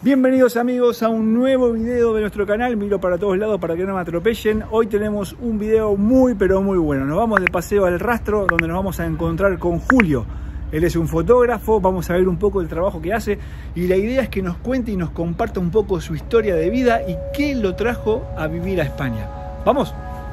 Bienvenidos amigos a un nuevo video de nuestro canal. Miro para todos lados para que no me atropellen. Hoy tenemos un video muy pero muy bueno. Nos vamos de paseo al Rastro, donde nos vamos a encontrar con Julio. Él es un fotógrafo, vamos a ver un poco el trabajo que hace y la idea es que nos cuente y nos comparta un poco su historia de vida y qué lo trajo a vivir a España. ¿Vamos?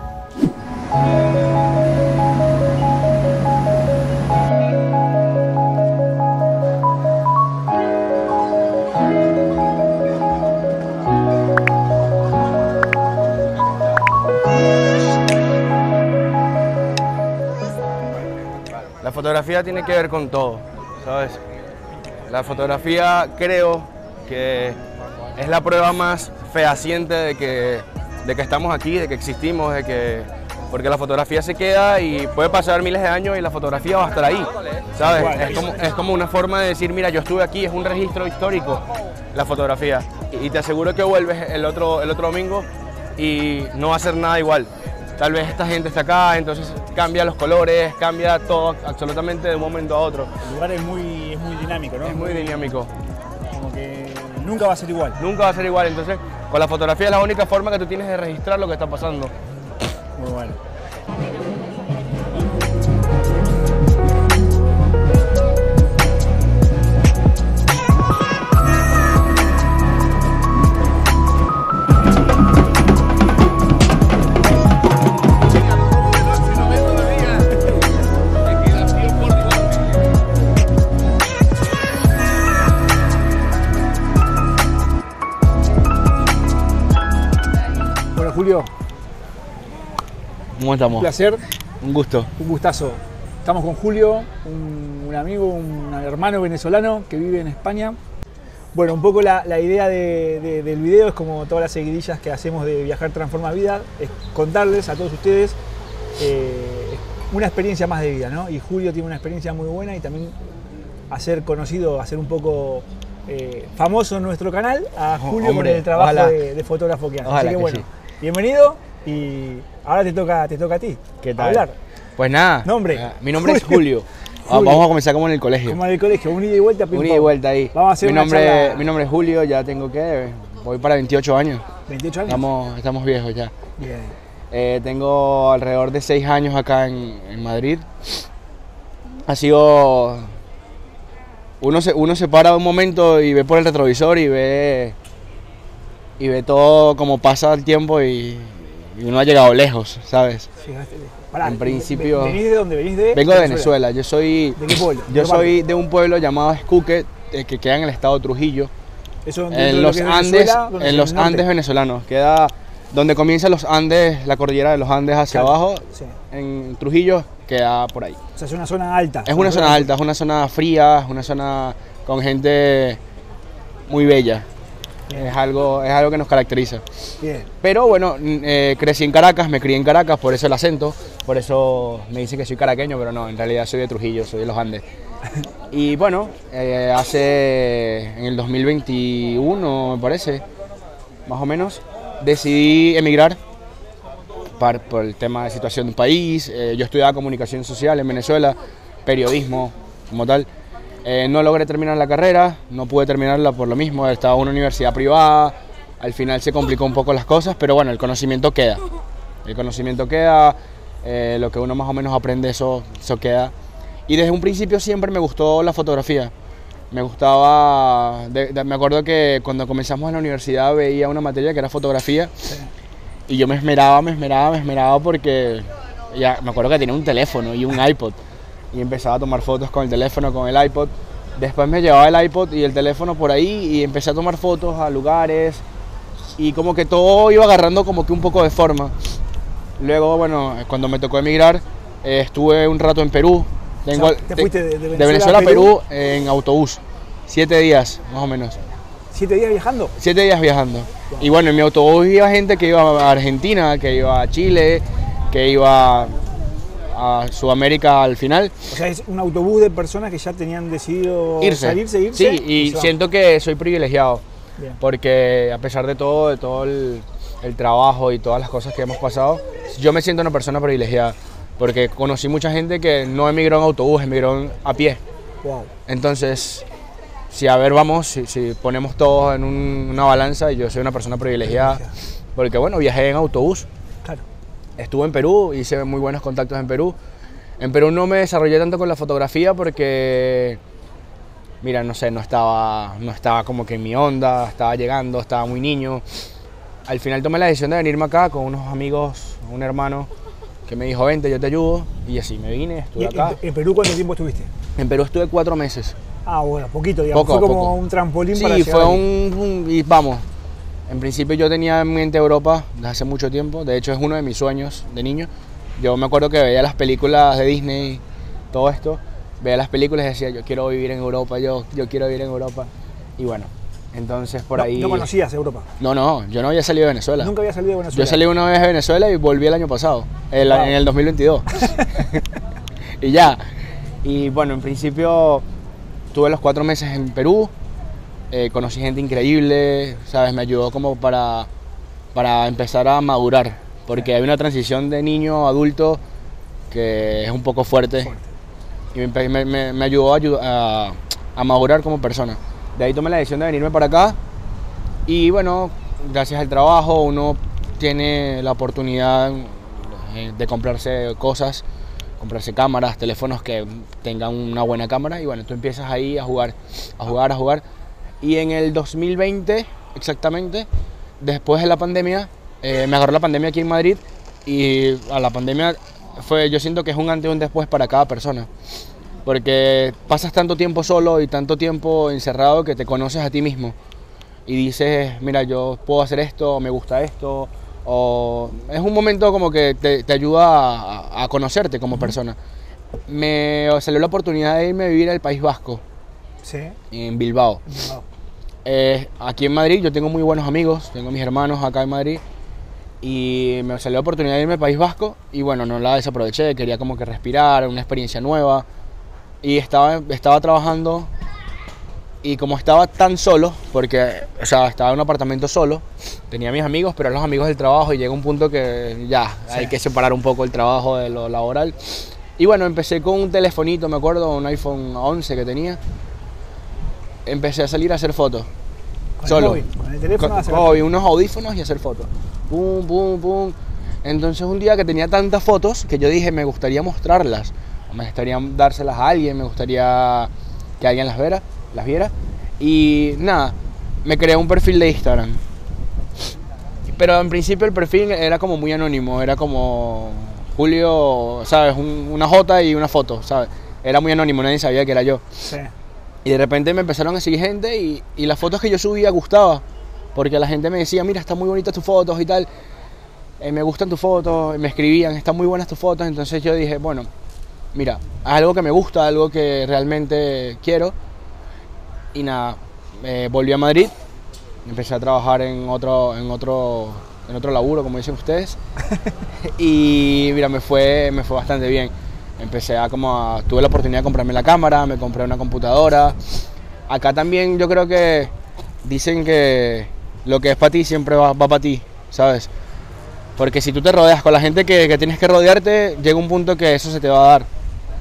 La fotografía tiene que ver con todo, ¿sabes? La fotografía creo que es la prueba más fehaciente de que estamos aquí, de que existimos, porque la fotografía se queda y puede pasar miles de años y la fotografía va a estar ahí, ¿sabes? Es como una forma de decir, mira, yo estuve aquí, es un registro histórico, la fotografía. Y te aseguro que vuelves el otro domingo y no va a ser nada igual. Tal vez esta gente está acá, entonces cambia los colores, cambia todo absolutamente de un momento a otro. El lugar es muy dinámico, ¿no? Es muy dinámico. Como que nunca va a ser igual. Nunca va a ser igual, entonces con la fotografía es la única forma que tú tienes de registrar lo que está pasando. Muy bueno. Julio, ¿Cómo estamos? un placer, Un gusto. un gustazo. Estamos con Julio, un amigo, un hermano venezolano que vive en España. Bueno, un poco la idea del video es como todas las seguidillas que hacemos de Viajar Transforma Vida, es contarles a todos ustedes una experiencia más de vida, ¿no? Y Julio tiene una experiencia muy buena y también hacer conocido, hacer un poco famoso en nuestro canal a Julio, hombre, con el trabajo de fotógrafo que hace. Ojalá. Así que bueno, sí. Bienvenido y ahora te toca a ti. ¿Qué tal? Hablar. Pues nada, Nombre. Mi nombre es Julio. Vamos a comenzar como en el colegio. Como en el colegio, un ida y vuelta. Un ida y vuelta ahí. Vamos a hacer mi nombre es Julio, ya tengo voy para 28 años. 28 años. Estamos viejos ya. Bien. Tengo alrededor de 6 años acá en Madrid. Ha sido... Uno se para un momento y ve por el retrovisor y ve todo como pasa el tiempo y uno ha llegado lejos, ¿sabes? Pará, en principio... ¿Venís de dónde? ¿Venís de...? Vengo de Venezuela. Yo soy... ¿De qué pueblo? Yo soy de un pueblo llamado Escuque, que queda en el estado de Trujillo. Eso en los Andes venezolanos. Queda donde comienzan los Andes, la cordillera de los Andes hacia abajo. Sí. En Trujillo queda por ahí. O sea, es una zona alta. Es una zona alta, es una zona fría, es una zona con gente muy bella. Es algo que nos caracteriza. Bien. Pero bueno, crecí en Caracas, me crié en Caracas, por eso el acento, por eso me dicen que soy caraqueño, pero no, en realidad soy de Trujillo, soy de los Andes. Y bueno, en el 2021, me parece, más o menos, decidí emigrar por el tema de situación del país. Yo estudiaba comunicación social en Venezuela, periodismo como tal. No logré terminar la carrera, no pude terminarla por lo mismo, estaba en una universidad privada, al final se complicó un poco las cosas, pero bueno, el conocimiento queda. El conocimiento queda, lo que uno más o menos aprende, eso queda. Y desde un principio siempre me gustó la fotografía. Me gustaba, me acuerdo que cuando comenzamos en la universidad veía una materia que era fotografía, sí. Y yo me esmeraba porque ya me acuerdo que tenía un teléfono y un iPod. Y empezaba a tomar fotos con el teléfono, con el iPod. Después me llevaba el iPod y el teléfono por ahí y empecé a tomar fotos a lugares. Y como que todo iba agarrando como que un poco de forma. Luego, bueno, cuando me tocó emigrar, estuve un rato en Perú. ¿Te fuiste de Venezuela a Perú en autobús. 7 días, más o menos. ¿7 días viajando? 7 días viajando. Wow. Y bueno, en mi autobús iba gente que iba a Argentina, que iba a Chile, que iba a Sudamérica al final. O sea, es un autobús de personas que ya tenían decidido irse. Sí, y siento que soy privilegiado. Bien. Porque a pesar de todo el trabajo y todas las cosas que hemos pasado, yo me siento una persona privilegiada. Porque conocí mucha gente que no emigró en autobús, emigró a pie. Wow. Entonces, si a ver, vamos, si ponemos todo en una balanza, yo soy una persona privilegiada, porque bueno, viajé en autobús. Claro. Estuve en Perú, hice muy buenos contactos en Perú. En Perú no me desarrollé tanto con la fotografía porque, mira, no sé, no estaba como que en mi onda, estaba llegando, estaba muy niño. Al final tomé la decisión de venirme acá con unos amigos, un hermano que me dijo, vente, yo te ayudo, y así me vine, estuve acá. ¿En Perú cuánto tiempo estuviste? En Perú estuve 4 meses. Ah, bueno, poquito, digamos. Poco, fue como poco. un trampolín para Sí, llegar fue ahí. y vamos, en principio yo tenía en mente Europa desde hace mucho tiempo, de hecho es uno de mis sueños de niño. Yo me acuerdo que veía las películas de Disney, todo esto, veía las películas y decía, yo quiero vivir en Europa, yo quiero vivir en Europa. Y bueno, entonces por ahí... ¿No conocías Europa? No, yo no había salido de Venezuela. Nunca había salido de Venezuela. Yo salí una vez de Venezuela y volví el año pasado, en el 2022. Y ya. Y bueno, en principio tuve los 4 meses en Perú, conocí gente increíble, ¿sabes? Me ayudó como para empezar a madurar, porque hay una transición de niño a adulto que es un poco fuerte. Y me ayudó a madurar como persona. De ahí tomé la decisión de venirme para acá y bueno, gracias al trabajo uno tiene la oportunidad de comprarse cosas, comprarse cámaras, teléfonos que tengan una buena cámara y bueno, tú empiezas ahí a jugar. Y en el 2020, exactamente, después de la pandemia, me agarró la pandemia aquí en Madrid y a la pandemia yo siento que es un antes y un después para cada persona. Porque pasas tanto tiempo solo y tanto tiempo encerrado que te conoces a ti mismo. Y dices, mira, yo puedo hacer esto, me gusta esto. O es un momento como que te ayuda a conocerte como persona. Me salió la oportunidad de irme a vivir al País Vasco. Sí. En Bilbao. Aquí en Madrid yo tengo muy buenos amigos, tengo mis hermanos acá en Madrid. Y me salió la oportunidad de irme al País Vasco. Y bueno, no la desaproveché, quería como que respirar, una experiencia nueva. Y estaba trabajando y como estaba tan solo, porque o sea, estaba en un apartamento solo, tenía mis amigos, pero eran los amigos del trabajo y llega un punto que ya, hay que separar un poco el trabajo de lo laboral. Y bueno, empecé con un telefonito, me acuerdo, un iPhone 11 que tenía. Empecé a salir a hacer fotos. Solo. Con el teléfono con unos audífonos y hacer fotos. Pum, pum, pum. Entonces un día que tenía tantas fotos que yo dije, me gustaría mostrarlas. Me gustaría dárselas a alguien, me gustaría que alguien las viera. Y nada, me creé un perfil de Instagram. Pero en principio el perfil era como muy anónimo, era como Julio, ¿sabes? Una J y una foto, ¿sabes? Era muy anónimo, nadie sabía que era yo. Sí. Y de repente me empezaron a seguir gente y las fotos que yo subía gustaba. Porque la gente me decía, mira, están muy bonitas tus fotos y tal. Me gustan tus fotos, me escribían, están muy buenas tus fotos. Entonces yo dije, bueno, mira, algo que me gusta, algo que realmente quiero. Y nada, volví a Madrid, empecé a trabajar en otro laburo, como dicen ustedes. Y mira, me fue bastante bien. Tuve la oportunidad de comprarme la cámara, me compré una computadora. Acá también yo creo que dicen que lo que es para ti siempre va para ti, ¿sabes? Porque si tú te rodeas con la gente que tienes que rodearte, llega un punto que eso se te va a dar.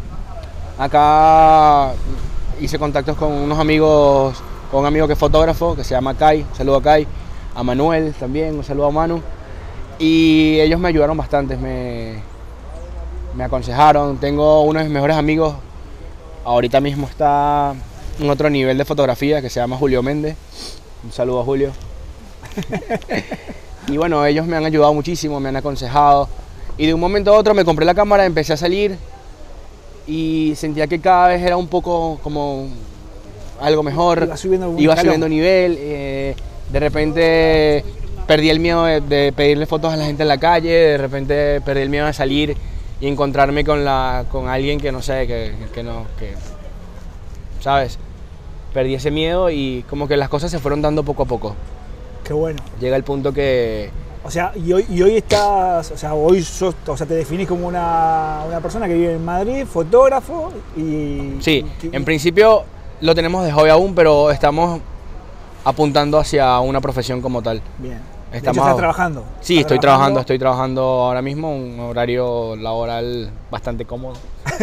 Acá hice contactos con unos amigos, con un amigo que es fotógrafo, que se llama Kai, un saludo a Kai, a Manuel también, un saludo a Manu. Y ellos me ayudaron bastante, me aconsejaron. Tengo uno de mis mejores amigos, ahorita mismo está en otro nivel de fotografía, que se llama Julio Méndez. Un saludo a Julio. Y bueno, ellos me han ayudado muchísimo, me han aconsejado. Y de un momento a otro me compré la cámara, empecé a salir y sentía que cada vez era un poco como algo mejor. Iba subiendo nivel. De repente perdí el miedo de pedirle fotos a la gente en la calle, de repente perdí el miedo de salir y encontrarme con alguien que no sé, que ¿sabes? Perdí ese miedo y como que las cosas se fueron dando poco a poco. Qué bueno. Llega el punto que... O sea, y hoy estás, o sea, hoy sos, o sea, te definís como una persona que vive en Madrid, fotógrafo y... Sí, en principio lo tenemos de hobby aún, pero estamos apuntando hacia una profesión como tal. Bien. De hecho, ¿estás trabajando? Sí, estoy trabajando ahora mismo, un horario laboral bastante cómodo.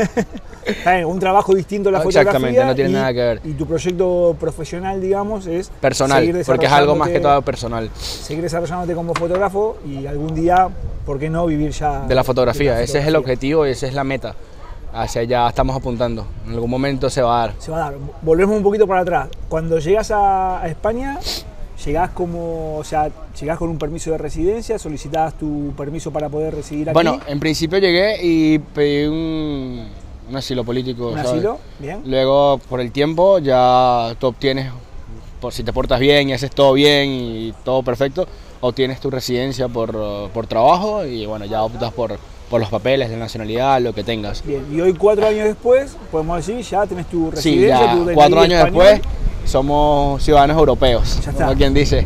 Un trabajo distinto a la fotografía. Exactamente, no tiene nada que ver. Y tu proyecto profesional, digamos, es personal, porque es algo más que todo personal. Seguir desarrollándote como fotógrafo y algún día, ¿por qué no vivir ya de la fotografía? Ese es el objetivo y esa es la meta. Hacia allá estamos apuntando. En algún momento se va a dar. Se va a dar. Volvemos un poquito para atrás. Cuando llegas a España, llegás llegás con un permiso de residencia, solicitabas tu permiso para poder residir aquí. Bueno, en principio llegué y pedí un asilo político. ¿Un ¿sabes? asilo? Bien. Luego, por el tiempo, ya tú obtienes, si te portas bien y haces todo bien y todo perfecto, obtienes tu residencia por trabajo y bueno, ya optas por los papeles de nacionalidad, lo que tengas. Bien, y hoy 4 años después, podemos decir, ya tenés tu residencia, sí, ya, tu DNI 4 años español. Después, somos ciudadanos europeos, ya está. como quien dice.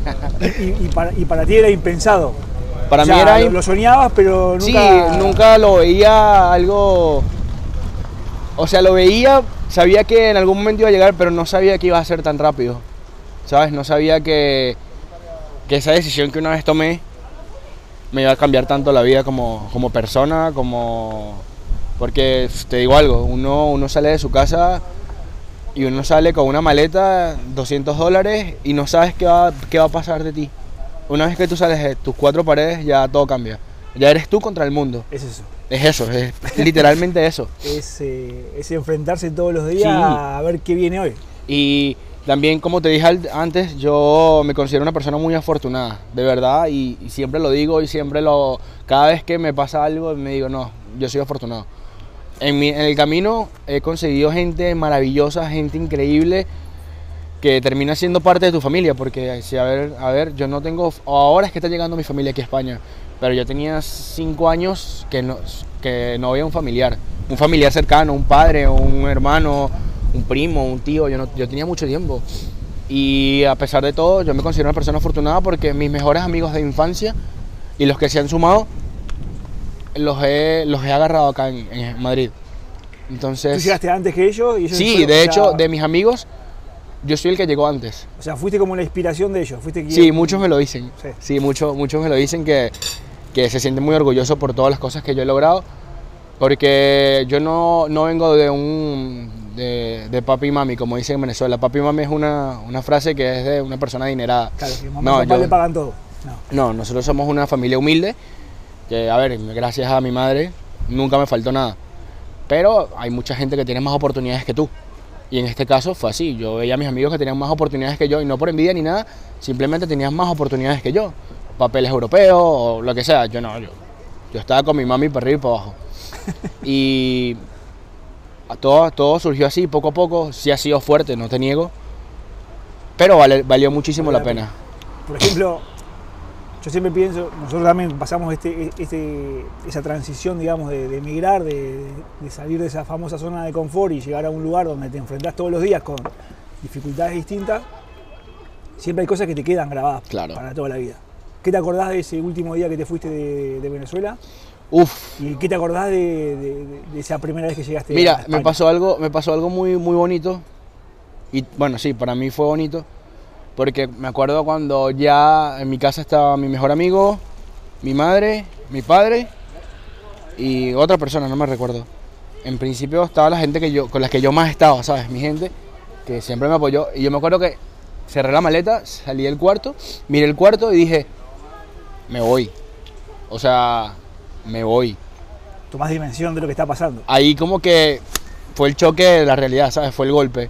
Y para ti era impensado. Para mí era lo soñabas, pero nunca... Sí, nunca lo veía algo... O sea, lo veía, sabía que en algún momento iba a llegar, pero no sabía que iba a ser tan rápido, ¿sabes? No sabía que esa decisión que una vez tomé me iba a cambiar tanto la vida como persona, porque te digo algo, uno sale de su casa y uno sale con una maleta, $200 y no sabes qué va a pasar de ti. Una vez que tú sales de tus 4 paredes ya todo cambia, ya eres tú contra el mundo. Es eso. Es eso, es literalmente eso. Es enfrentarse todos los días a ver qué viene hoy. Y también, como te dije antes, yo me considero una persona muy afortunada, de verdad, y siempre lo digo y cada vez que me pasa algo me digo, no, yo soy afortunado. En el camino he conseguido gente maravillosa, gente increíble, que termina siendo parte de tu familia, porque si, a ver, yo no tengo, ahora es que está llegando mi familia aquí a España, pero yo tenía 5 años que no había un familiar cercano, un padre, un hermano, un primo, un tío, yo tenía mucho tiempo. Y a pesar de todo, yo me considero una persona afortunada porque mis mejores amigos de infancia y los que se han sumado, los he agarrado acá en Madrid. Entonces, ¿tú llegaste antes que ellos? Y ellos sí, de hecho, de mis amigos, yo soy el que llegó antes. O sea, fuiste como la inspiración de ellos. Sí, muchos me lo dicen. Sí, muchos me lo dicen que se sienten muy orgullosos por todas las cosas que yo he logrado. Porque yo no vengo de papi y mami, como dicen en Venezuela. Papi y mami es una frase que es de una persona adinerada. Claro, que mamá y papá le pagan todo. No, nosotros somos una familia humilde, que a ver, gracias a mi madre nunca me faltó nada. Pero hay mucha gente que tiene más oportunidades que tú. Y en este caso fue así, yo veía a mis amigos que tenían más oportunidades que yo, y no por envidia ni nada, simplemente tenían más oportunidades que yo. Papeles europeos o lo que sea, yo estaba con mi mami para arriba y para abajo. Y todo surgió así, poco a poco, sí ha sido fuerte, no te niego, pero valió muchísimo la pena. Por ejemplo, yo siempre pienso, nosotros también pasamos esa transición, digamos, de emigrar, de salir de esa famosa zona de confort y llegar a un lugar donde te enfrentás todos los días con dificultades distintas. Siempre hay cosas que te quedan grabadas para toda la vida. ¿Qué te acordás de ese último día que te fuiste de Venezuela? Uf. ¿Y qué te acordás de esa primera vez que llegaste a Mira, España? me pasó algo muy, muy bonito. Y bueno, sí, para mí fue bonito. Porque me acuerdo cuando ya en mi casa estaba mi mejor amigo, mi madre, mi padre y otra persona, no me recuerdo. En principio estaba la gente con la que yo más estaba, ¿sabes? Mi gente, que siempre me apoyó. Y yo me acuerdo que cerré la maleta, salí del cuarto, miré el cuarto y dije, me voy. O sea, me voy. Tomás dimensión de lo que está pasando. Ahí como que fue el choque de la realidad, ¿sabes? Fue el golpe.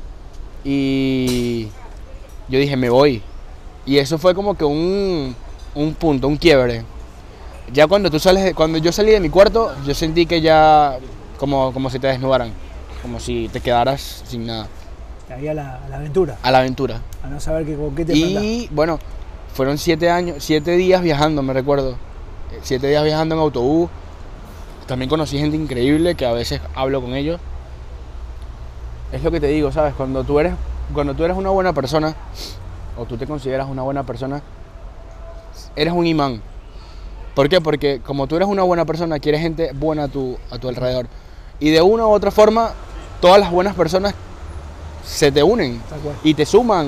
Y yo dije, me voy. Y eso fue como que un punto, un quiebre. Ya cuando yo salí de mi cuarto, yo sentí que ya como si te desnudaran, como si te quedaras sin nada. Ahí a la aventura. A la aventura. A no saber con qué te enfrentás. Y bueno, fueron 7 días viajando, me recuerdo. 7 días viajando en autobús. También conocí gente increíble que a veces hablo con ellos. Es lo que te digo, ¿sabes? Cuando tú eres una buena persona, o tú te consideras una buena persona, eres un imán. ¿Por qué? Porque como tú eres una buena persona, quieres gente buena a tu alrededor. Y de una u otra forma, todas las buenas personas se te unen y te suman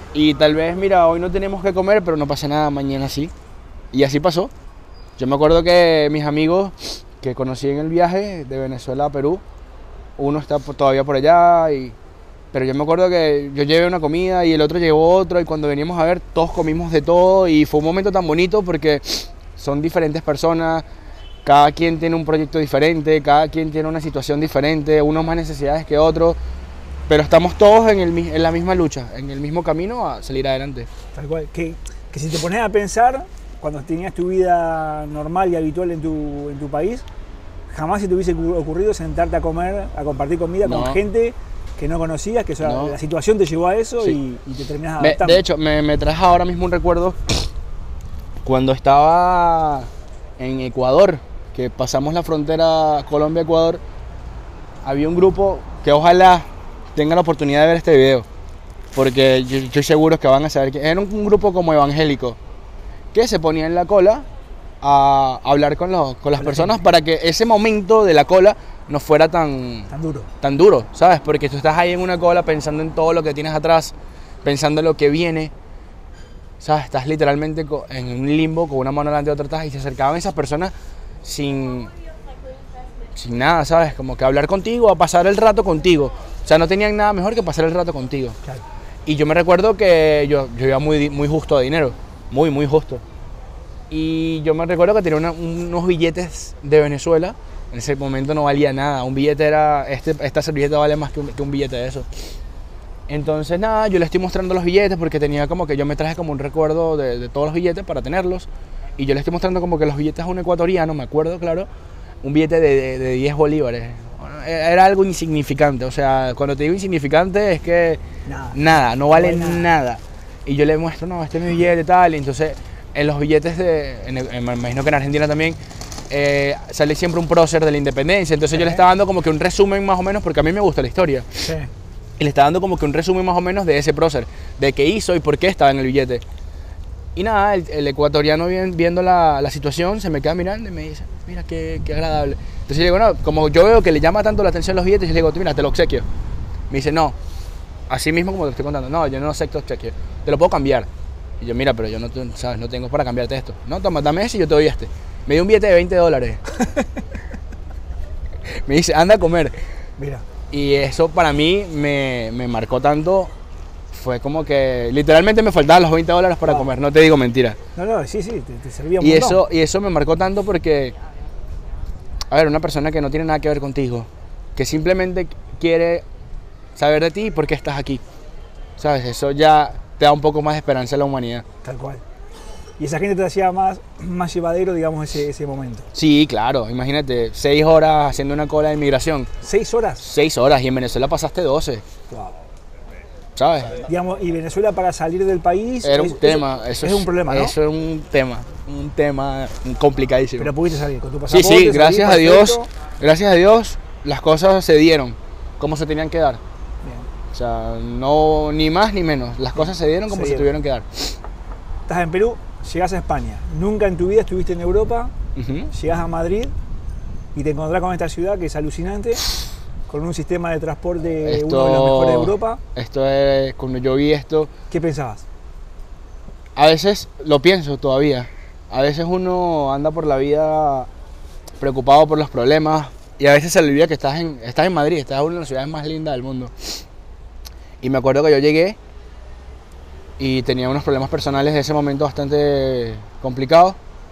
Y tal vez, mira, hoy no tenemos que comer, pero no pasa nada, mañana sí. Y así pasó. Yo me acuerdo que mis amigos que conocí en el viaje de Venezuela a Perú, uno está todavía por allá, pero yo me acuerdo que yo llevé una comida y el otro llevó otra, y cuando veníamos a ver todos comimos de todo, y fue un momento tan bonito porque son diferentes personas, cada quien tiene un proyecto diferente, cada quien tiene una situación diferente, unos más necesidades que otros, pero estamos todos en la misma lucha, en el mismo camino a salir adelante. Tal cual. Que si te pones a pensar, cuando tenías tu vida normal y habitual en tu país, jamás se te hubiese ocurrido sentarte a comer, a compartir comida con gente que no conocías, que la situación te llevó a eso, y te terminás adaptando. De hecho, me traes ahora mismo un recuerdo cuando estaba en Ecuador, que pasamos la frontera Colombia-Ecuador. Había un grupo que ojalá tengan la oportunidad de ver este video, porque yo estoy seguro que van a saber que era un grupo como evangélico, que se ponía en la cola a hablar con las personas para que ese momento de la cola no fuera tan duro, ¿sabes? Porque tú estás ahí en una cola pensando en todo lo que tienes atrás, pensando en lo que viene, ¿sabes? Estás literalmente en un limbo con una mano delante de otra atrás, y se acercaban esas personas sin nada, ¿sabes? Como que hablar contigo, a pasar el rato contigo. O sea, no tenían nada mejor que pasar el rato contigo. Claro. Y yo me recuerdo que yo iba muy justo de dinero, muy justo. Y yo me recuerdo que tenía unos billetes de Venezuela. En ese momento no valía nada. Un billete era, esta servilleta vale más que un billete de eso. Entonces nada, yo le estoy mostrando los billetes porque tenía como que yo me traje como un recuerdo de todos los billetes para tenerlos. Y yo le estoy mostrando como que los billetes a un ecuatoriano, me acuerdo, claro, un billete de 10 bolívares. Era algo insignificante, o sea, cuando te digo insignificante es que nada, no vale nada. Y yo le muestro, no, este es mi billete y tal, y entonces en los billetes me imagino que en Argentina también, sale siempre un prócer de la independencia, entonces yo le estaba dando como que un resumen más o menos, porque a mí me gusta la historia. Sí. Y le estaba dando como que un resumen más o menos de ese prócer, de qué hizo y por qué estaba en el billete. Y nada, el ecuatoriano viendo la situación se me queda mirando y me dice, mira qué agradable. Entonces yo digo, no, como yo veo que le llama tanto la atención los billetes, yo le digo, mira, te lo obsequio. Me dice, no, así mismo como te lo estoy contando, no, yo no acepto obsequio, te lo puedo cambiar. Y yo, mira, pero yo no, ¿sabes? No tengo para cambiarte esto. No, toma, dame ese y yo te doy este. Me dio un billete de $20. Me dice, anda a comer. Mira. Y eso para mí me marcó tanto. Fue como que literalmente me faltaban los $20 para comer, no te digo mentira. No, sí, te servía un montón. Y eso me marcó tanto porque, a ver, una persona que no tiene nada que ver contigo, que simplemente quiere saber de ti y por qué estás aquí, ¿sabes? Eso ya te da un poco más de esperanza en la humanidad. Tal cual. Y esa gente te hacía más llevadero, digamos, ese momento. Sí, claro, imagínate, 6 horas haciendo una cola de inmigración. ¿6 horas? 6 horas, y en Venezuela pasaste 12. Wow. ¿Sabes? Digamos, y Venezuela para salir del país era un tema, eso es un problema, ¿no? Eso es un tema complicadísimo. Pero pudiste salir con tu pasaporte. Sí, gracias a Dios, las cosas se dieron como se tenían que dar. Bien. O sea, no ni más ni menos, las cosas se dieron como se tuvieron que dar. Estás en Perú, llegás a España, nunca en tu vida estuviste en Europa, llegás a Madrid y te encontrás con esta ciudad que es alucinante, con un sistema de transporte uno de los mejores de Europa. Esto es, cuando yo vi esto... ¿Qué pensabas? A veces lo pienso todavía. A veces uno anda por la vida preocupado por los problemas y a veces se le olvida que estás en Madrid, estás en una de las ciudades más lindas del mundo. Y me acuerdo que yo llegué y tenía unos problemas personales en ese momento bastante complicados.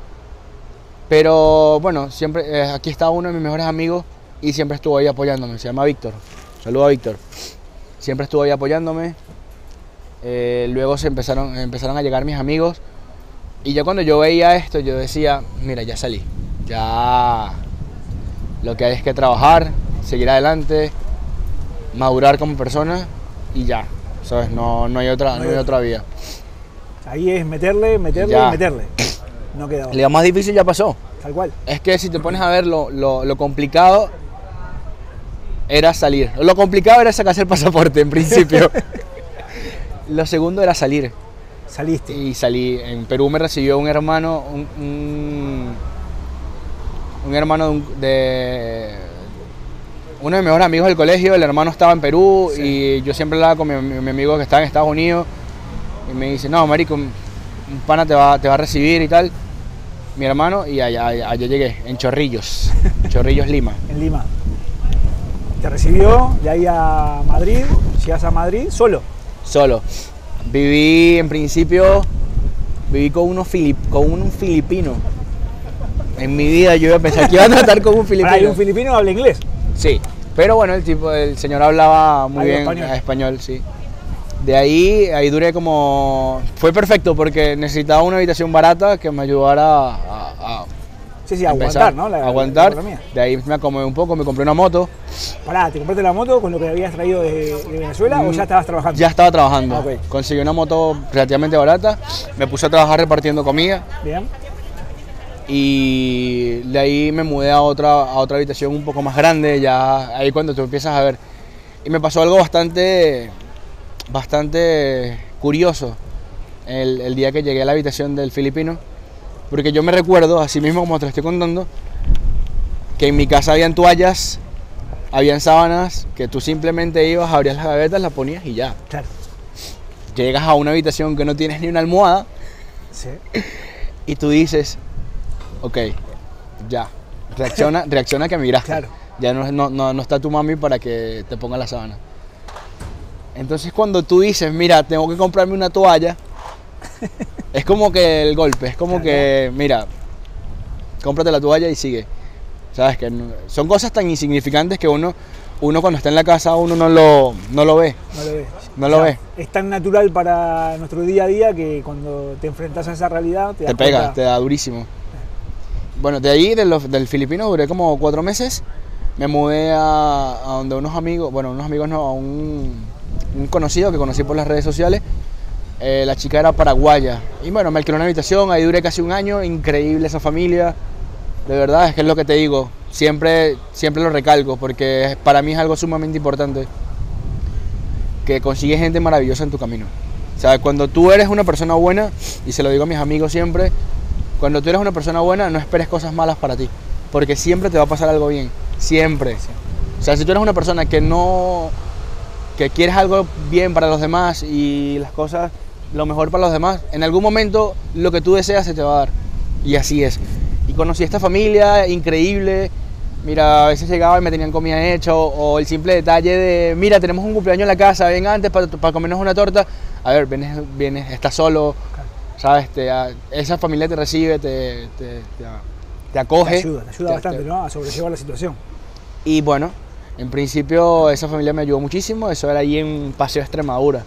Pero bueno, siempre aquí estaba uno de mis mejores amigos y siempre estuvo ahí apoyándome, se llama Víctor. Saludo a Víctor. Siempre estuvo ahí apoyándome. Luego empezaron a llegar mis amigos. Y ya cuando yo veía esto, yo decía, mira, ya salí. Ya lo que hay es que trabajar, seguir adelante, madurar como persona y ya. ¿Sabes? No hay otra vía. Ahí es meterle. No queda otra. Lo más difícil ya pasó. Tal cual. Es que si te pones a ver lo complicado era salir. Lo complicado era sacarse el pasaporte en principio. Lo segundo era salir. Saliste. Y salí. En Perú me recibió un hermano, un hermano de uno de mis mejores amigos del colegio. El hermano estaba en Perú y yo siempre hablaba con mi amigo que estaba en Estados Unidos. y me dice, no, marico, un pana te va a recibir y tal, mi hermano, y allá llegué, en Chorrillos, Chorrillos, Lima. En Lima. Te recibió, de ahí a Madrid, llegas a Madrid solo. Solo. Viví, en principio, con un filipino. En mi vida yo iba a pensar que iba a tratar con un filipino. ¿Y un filipino habla inglés? Sí, pero bueno, el señor hablaba muy bien español, sí. De ahí duré como... Fue perfecto porque necesitaba una habitación barata que me ayudara a sí, aguantar, ¿no? Aguantar. De ahí me acomodé un poco, me compré una moto. Pará, ¿te compraste la moto con lo que habías traído de Venezuela o ya estabas trabajando? Ya estaba trabajando. Okay. Conseguí una moto relativamente barata, me puse a trabajar repartiendo comida. Bien. Y de ahí me mudé a otra habitación un poco más grande, ya ahí cuando tú empiezas a ver. Y me pasó algo bastante curioso el día que llegué a la habitación del filipino, porque yo me recuerdo, así mismo como te lo estoy contando, que en mi casa habían toallas, habían sábanas, que tú simplemente ibas, abrías las gavetas, las ponías y ya. Claro. Llegas a una habitación que no tienes ni una almohada, sí, y tú dices, ok, ya, reacciona que miraste. Claro. Ya no está tu mami para que te ponga la sábana. Entonces cuando tú dices, mira, tengo que comprarme una toalla, es como que el golpe, es como que, mira, cómprate la toalla y sigue. Sabes que son cosas tan insignificantes que uno cuando está en la casa uno no lo ve. No lo ve. Es tan natural para nuestro día a día que cuando te enfrentas a esa realidad te pega, te da durísimo. Bueno, de ahí del filipino duré como 4 meses. Me mudé a donde unos amigos no, a un conocido que conocí por las redes sociales. La chica era paraguaya y bueno, me alquiló una habitación, ahí duré casi un año, increíble esa familia, de verdad, es que es lo que te digo, siempre lo recalco porque para mí es algo sumamente importante, que consigues gente maravillosa en tu camino. O sea, cuando tú eres una persona buena, y se lo digo a mis amigos siempre, cuando tú eres una persona buena no esperes cosas malas para ti, porque siempre te va a pasar algo bien, siempre. O sea, si tú eres una persona que quieres algo bien para los demás y las cosas, lo mejor para los demás, en algún momento lo que tú deseas se te va a dar. Y así es. Y conocí a esta familia increíble. Mira, a veces llegaba y me tenían comida hecha, o el simple detalle de, mira, tenemos un cumpleaños en la casa, ven antes para comernos una torta. A ver, vienes, estás solo, ¿sabes? Esa familia te recibe, te acoge. Te ayuda bastante, ¿no? A sobrellevar la situación. Y bueno, en principio esa familia me ayudó muchísimo, eso era ahí en Paseo Extremadura.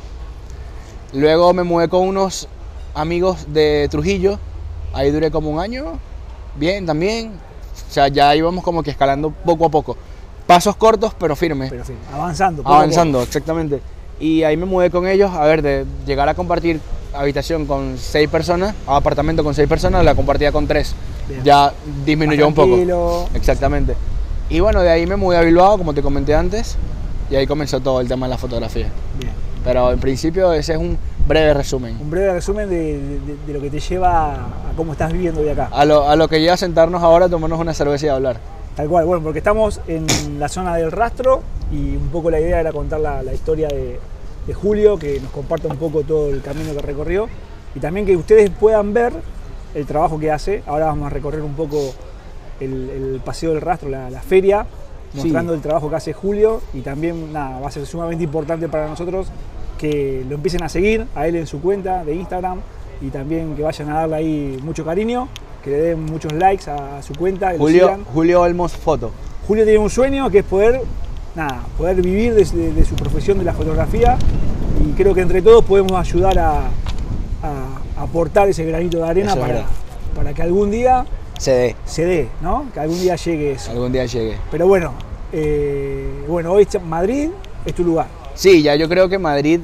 Luego me mudé con unos amigos de Trujillo, ahí duré como un año, bien también, o sea, ya íbamos como que escalando poco a poco. Pasos cortos pero firmes. Avanzando. Avanzando, exactamente. Y ahí me mudé con ellos, a ver, de llegar a compartir habitación con 6 personas, apartamento con 6 personas, la compartía con 3. Bien. Ya disminuyó un poco. Exactamente. Y bueno, de ahí me mudé a Bilbao, como te comenté antes, y ahí comenzó todo el tema de la fotografía. Bien. Pero en principio ese es un breve resumen. Un breve resumen de lo que te lleva a cómo estás viviendo hoy acá. A lo que lleva a sentarnos ahora, tomarnos una cerveza y hablar. Tal cual, bueno, porque estamos en la zona del Rastro y un poco la idea era contar la historia de Julio, que nos comparta un poco todo el camino que recorrió y también que ustedes puedan ver el trabajo que hace. Ahora vamos a recorrer un poco el Paseo del Rastro, la feria, mostrando el trabajo que hace Julio y también nada, va a ser sumamente importante para nosotros que lo empiecen a seguir a él en su cuenta de Instagram y también que vayan a darle ahí mucho cariño, que le den muchos likes a su cuenta. Julio Olmos Foto. Julio tiene un sueño que es poder vivir de su profesión de la fotografía y creo que entre todos podemos ayudar a aportar ese granito de arena para que algún día se dé, ¿no? Que algún día llegue eso. Algún día llegue. Pero bueno, hoy Madrid es tu lugar. Sí, ya yo creo que Madrid,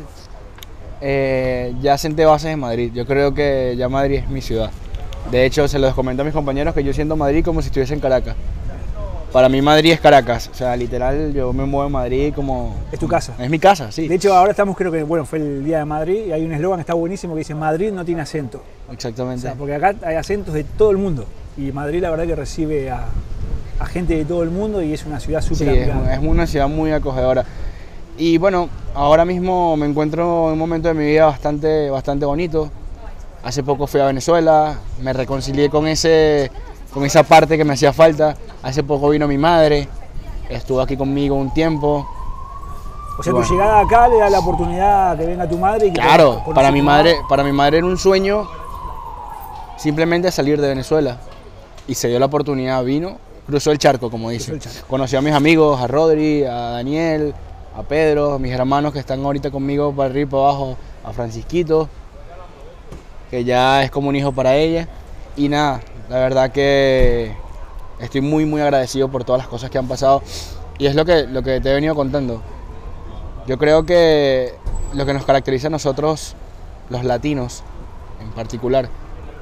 ya senté bases en Madrid. Yo creo que ya Madrid es mi ciudad. De hecho, se los comento a mis compañeros que yo siento Madrid como si estuviese en Caracas. Para mí Madrid es Caracas, o sea, literal yo me muevo en Madrid como... Es tu casa. Es mi casa, sí. De hecho, ahora estamos, creo que, fue el Día de Madrid y hay un eslogan que está buenísimo que dice Madrid no tiene acento. Exactamente. O sea, porque acá hay acentos de todo el mundo y Madrid la verdad que recibe a gente de todo el mundo y es una ciudad súper amigable. Es una ciudad muy acogedora. Y bueno, ahora mismo me encuentro en un momento de mi vida bastante bonito. Hace poco fui a Venezuela, me reconcilié con esa parte que me hacía falta. Hace poco vino mi madre, estuvo aquí conmigo un tiempo. O sea, tu llegada acá le da la oportunidad que venga tu madre y que claro, para mi madre era un sueño simplemente salir de Venezuela. Y se dio la oportunidad, vino, cruzó el charco, como dicen. Conoció a mis amigos, a Rodri, a Daniel, a Pedro, a mis hermanos que están ahorita conmigo para arriba y para abajo, a Francisquito, que ya es como un hijo para ella. Y nada, la verdad que estoy muy agradecido por todas las cosas que han pasado. Y es lo que te he venido contando. Yo creo que lo que nos caracteriza a nosotros, los latinos en particular,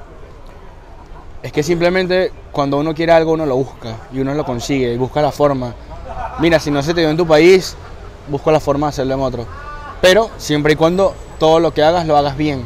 es que simplemente cuando uno quiere algo uno lo busca y uno lo consigue y busca la forma. Mira, si no se te dio en tu país, busca la forma de hacerlo en otro. Pero siempre y cuando todo lo que hagas lo hagas bien.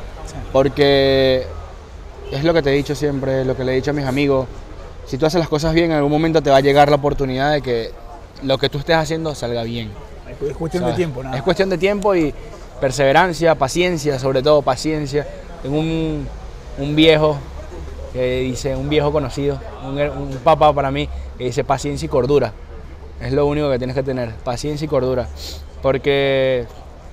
Porque es lo que te he dicho siempre, lo que le he dicho a mis amigos. Si tú haces las cosas bien, en algún momento te va a llegar la oportunidad de que lo que tú estés haciendo salga bien. Es cuestión de tiempo, ¿no? Es cuestión de tiempo y perseverancia, paciencia, sobre todo paciencia. Tengo un viejo que dice, un viejo conocido, un papá para mí, que dice paciencia y cordura. Es lo único que tienes que tener, paciencia y cordura. Porque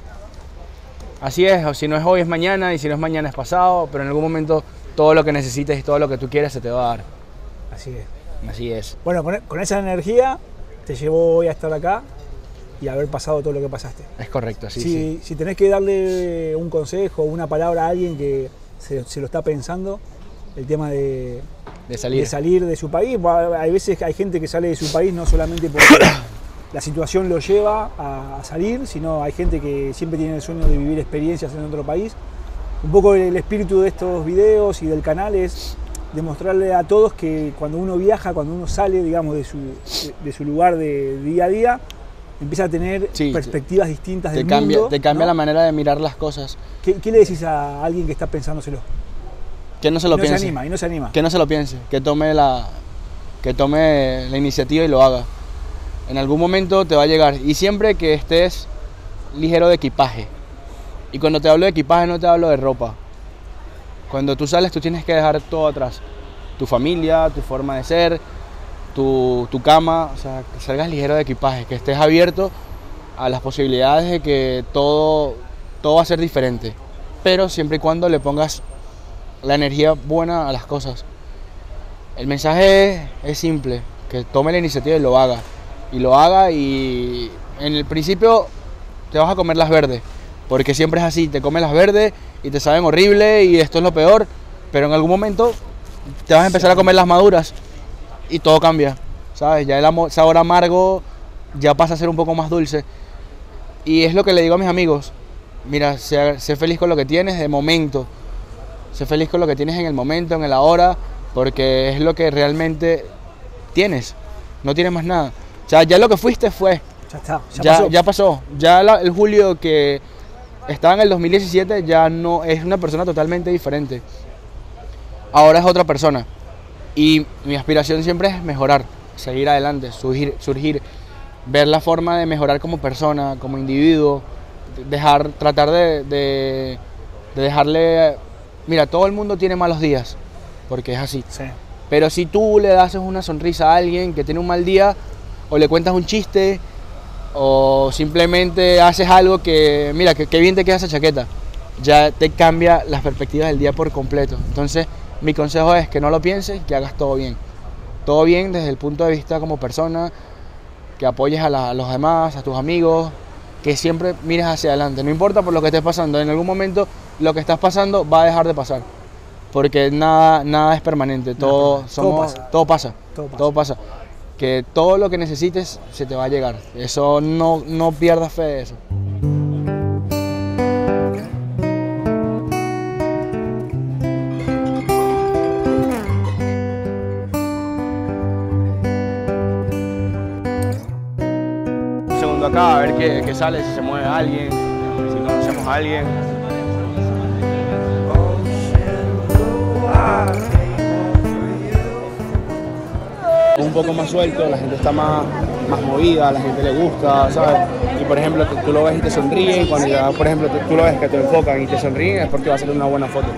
así es, o si no es hoy es mañana y si no es mañana es pasado, pero en algún momento todo lo que necesites y todo lo que tú quieres se te va a dar. Así es. Así es. Bueno, con esa energía te llevó hoy a estar acá y haber pasado todo lo que pasaste. Es correcto, sí. Si tenés que darle un consejo o una palabra a alguien que se lo está pensando, el tema de salir de su país. Hay veces que hay gente que sale de su país no solamente porque la situación lo lleva a salir, sino hay gente que siempre tiene el sueño de vivir experiencias en otro país. Un poco el espíritu de estos videos y del canal es demostrarle a todos que cuando uno viaja, cuando uno sale, digamos, de su lugar de día a día, empieza a tener perspectivas distintas del mundo. Te cambia, ¿no?, la manera de mirar las cosas. ¿Qué le decís a alguien que está pensándoselo? Que no se lo piense. No se anima. Que no se lo piense, que tome la iniciativa y lo haga. En algún momento te va a llegar. Y siempre que estés ligero de equipaje. Y cuando te hablo de equipaje no te hablo de ropa. Cuando tú sales tú tienes que dejar todo atrás. Tu familia, tu forma de ser, tu cama. O sea, que salgas ligero de equipaje, que estés abierto a las posibilidades de que todo va a ser diferente. Pero siempre y cuando le pongas la energía buena a las cosas. El mensaje es simple, que tome la iniciativa y lo haga. Y en el principio te vas a comer las verdes, porque siempre es así, te comes las verdes y te saben horrible y esto es lo peor, pero en algún momento te vas a empezar a comer las maduras y todo cambia, ¿sabes? Ya el sabor amargo ya pasa a ser un poco más dulce. Y es lo que le digo a mis amigos, mira, sé feliz con lo que tienes de momento. Sé feliz con lo que tienes en el momento, en el ahora, porque es lo que realmente tienes. No tienes más nada. O sea, ya lo que fuiste fue. Ya está, ya pasó. Ya el Julio que estaba en el 2017 ya no es una persona totalmente diferente. Ahora es otra persona. Y mi aspiración siempre es mejorar, seguir adelante, surgir, ver la forma de mejorar como persona, como individuo, tratar de dejarle. Mira, todo el mundo tiene malos días, porque es así. Sí. Pero si tú le das una sonrisa a alguien que tiene un mal día, o le cuentas un chiste, o simplemente haces algo que, mira, que bien te queda esa chaqueta, ya te cambia las perspectivas del día por completo. Entonces, mi consejo es que no lo pienses, que hagas todo bien. Todo bien desde el punto de vista como persona, que apoyes a los demás, a tus amigos, que siempre mires hacia adelante. No importa por lo que estés pasando, en algún momento lo que estás pasando va a dejar de pasar, porque nada es permanente, todo pasa. Que todo lo que necesites se te va a llegar, eso no pierdas fe de eso. Un segundo acá, a ver qué sale, si se mueve alguien, si conocemos a alguien. un poco más suelto, la gente está más movida, a la gente le gusta, ¿sabes? Y por ejemplo, tú lo ves y te sonríen, cuando ya, por ejemplo, tú lo ves que te enfocan y te sonríen, es porque va a ser una buena foto.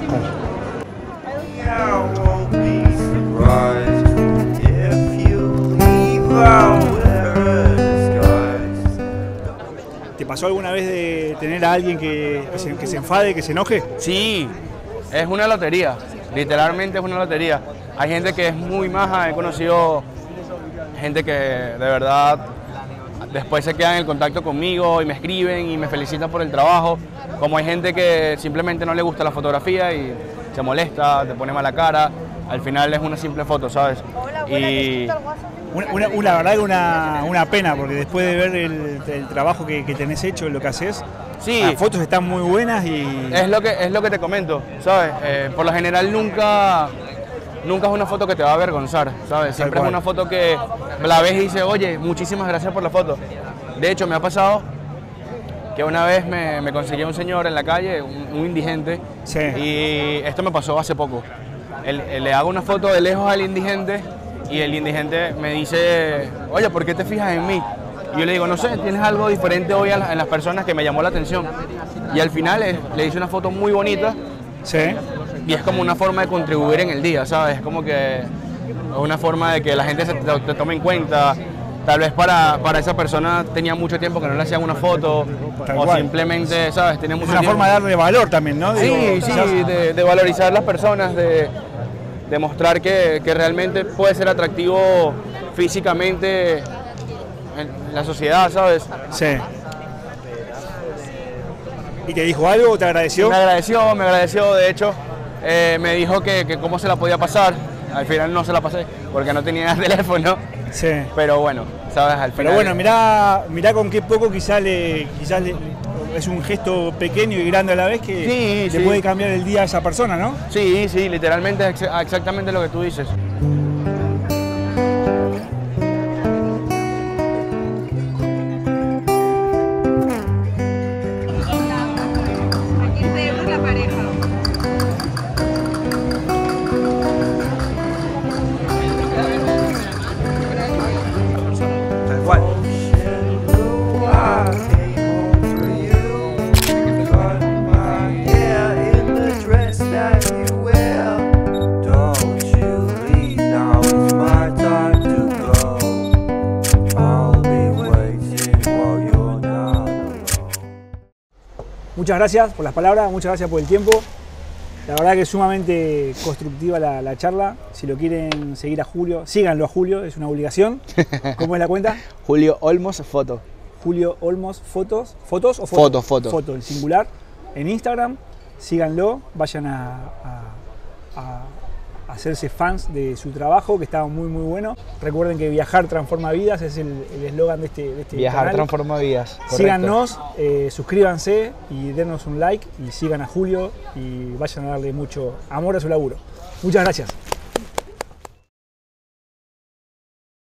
¿Te pasó alguna vez de tener a alguien que se enfade, que se enoje? Sí, es una lotería, literalmente es una lotería. Hay gente que es muy maja, he conocido gente que de verdad después se quedan en contacto conmigo y me escriben y me felicitan por el trabajo, como hay gente que simplemente no le gusta la fotografía y se molesta, te pone mala cara, al final es una simple foto, ¿sabes? Y La verdad que una pena, porque después de ver el trabajo que tenés hecho, lo que haces, sí, las fotos están muy buenas y... Es lo que te comento, ¿sabes? Por lo general nunca es una foto que te va a avergonzar, ¿sabes? Siempre es una foto que la ves y dices, oye, muchísimas gracias por la foto. De hecho, me ha pasado que una vez me conseguí un señor en la calle, un indigente, sí, y esto me pasó hace poco. Le hago una foto de lejos al indigente y el indigente me dice, oye, ¿por qué te fijas en mí? Y yo le digo, no sé, tienes algo diferente hoy en las personas que me llamó la atención. Y al final le hice una foto muy bonita. Sí. Y es como una forma de contribuir en el día, ¿sabes? Es como que es una forma de que la gente te tome en cuenta. Tal vez para esa persona tenía mucho tiempo que no le hacían una foto, o simplemente, ¿sabes? Tenía mucho tiempo. Es una forma de darle valor también, ¿no? Sí, de valorizar las personas, de mostrar que realmente puede ser atractivo físicamente en la sociedad, ¿sabes? Sí. ¿Y te dijo algo o te agradeció? Me agradeció, de hecho, me dijo que cómo se la podía pasar. Al final no se la pasé, porque no tenía teléfono. Sí. Pero bueno, ¿sabes? Al final... Pero bueno, mirá con qué poco quizás es un gesto pequeño y grande a la vez que le puede cambiar el día a esa persona, ¿no? Sí, literalmente es exactamente lo que tú dices. Muchas gracias por las palabras, muchas gracias por el tiempo. La verdad que es sumamente constructiva la charla. Si lo quieren seguir a Julio, síganlo a Julio, es una obligación. ¿Cómo es la cuenta? Julio Olmos Foto. Julio Olmos Fotos. ¿Fotos o fotos? Fotos. Foto, en singular. En Instagram, síganlo, vayan a hacerse fans de su trabajo, que está muy bueno. Recuerden que viajar transforma vidas, es el eslogan de este Viajar canal. transforma vidas. Correcto. Síganos, suscríbanse y denos un like y sigan a Julio y vayan a darle mucho amor a su laburo. Muchas gracias.